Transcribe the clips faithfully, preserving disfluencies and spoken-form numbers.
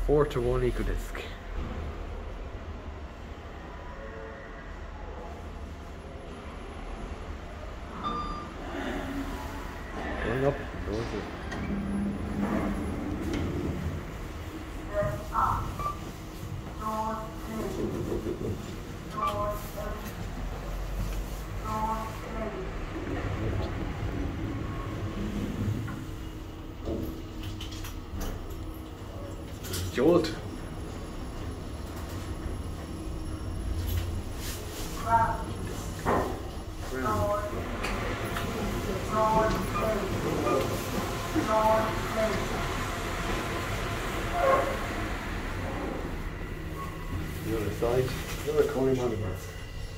Four to one EcoDisc. Going up, going up. Jolt. Ground. The other side, another Kone MonoGoods.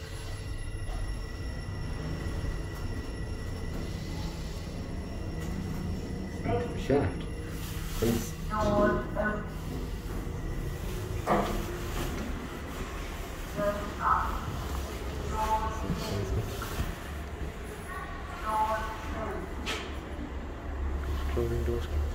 Shaft. Please. Closing doors.